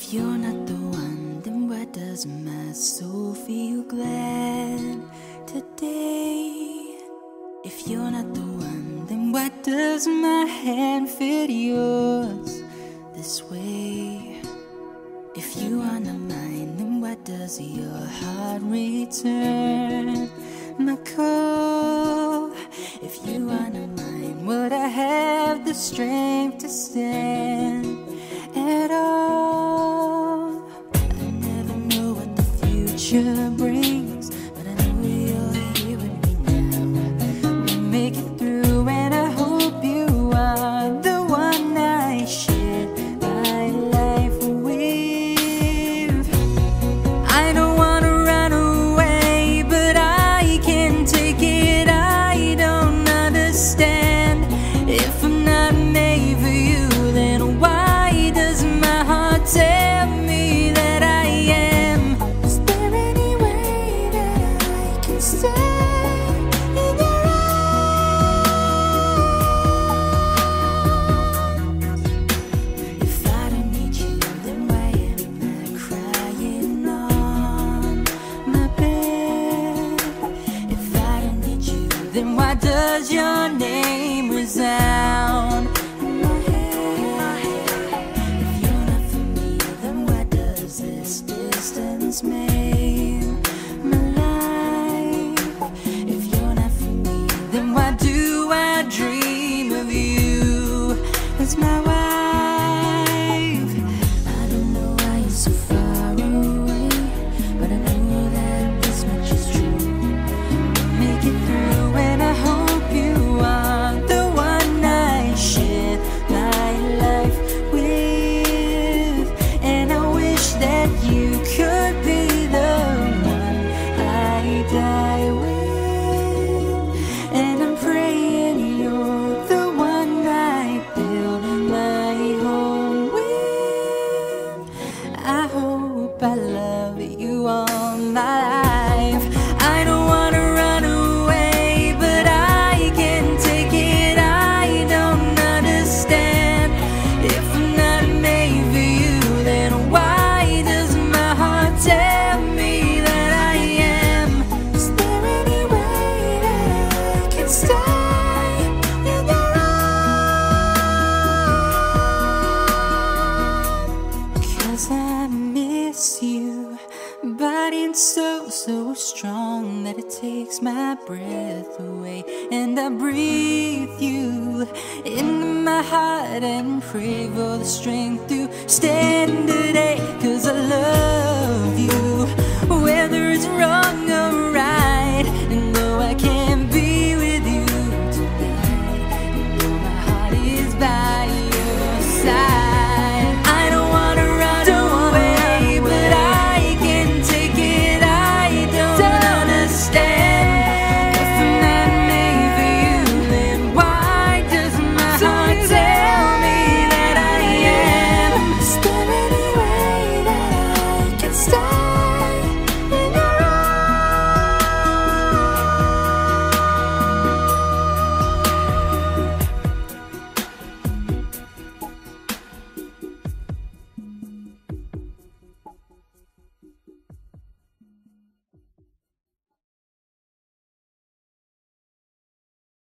If you're not the one, then why does my soul feel glad today? If you're not the one, then why does my hand fit yours this way? If you are not mine, then why does your heart return my call? If you are not mine, would I have the strength to stand at all? I never know what the future brings, but I know you're here with me now. We'll make it through, and I hope you are the one I share my life with. I don't wanna run away, but I can't take it. I don't understand. If I'm not made for you, then why does my heart tell me that I am? Is there any way that I can stay in your arms? If I don't need you, then why am I crying on my bed? If I don't need you, then why does your name resound in my head? If you're not for me, then why does this distance make my life? If you're not for me, then why do I dream of you as my wife? I don't know why you're so far away, but I know that this much is true. We'll make it through, and I hope you are the one I share my life with. And I wish that you could be the one I die with. And I'm praying you're the one I build my home with. I hope I love you all my life. I don't wanna run away, but I can't take it. I don't understand. If I'm not made for you, then why does my heart tell me that I am? Is there any way that I can stay in your arms? 'Cause I miss you, body and soul so strong that it takes my breath away. And I breathe you into my heart and pray for the strength to stand today. 'Cause I love